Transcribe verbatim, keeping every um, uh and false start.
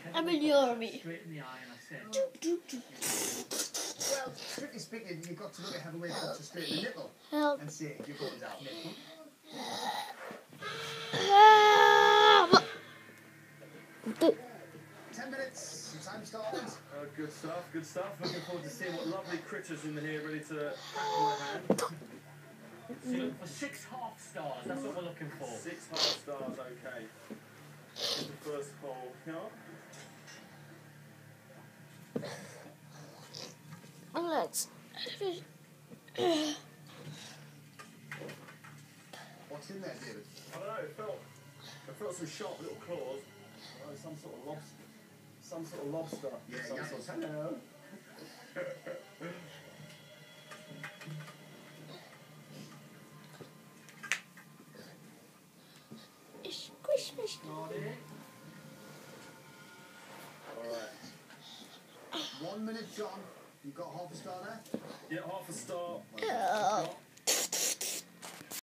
I'm in your army. Straight in the eye, and I said, Well, strictly speaking, you've got to look at heavyweight boxer straight in the nipple Help. and see if your goal's out. Nipple. Ten minutes. Your time starts. Oh, good stuff, good stuff. Looking forward to seeing what lovely critters in here ready to crack my hand. so you're looking for six half stars. That's what we're looking for. Six half stars, okay. Here's the first hole here. Let's. What's in there, David? I don't know, it felt, it felt some sharp little claws. Oh, some sort of lobster. Some sort of lobster. Yeah, some yeah. sort of, hello. It's Christmas. Alright. One minute, John. You've got half a star there. Yeah, half a star. Oh.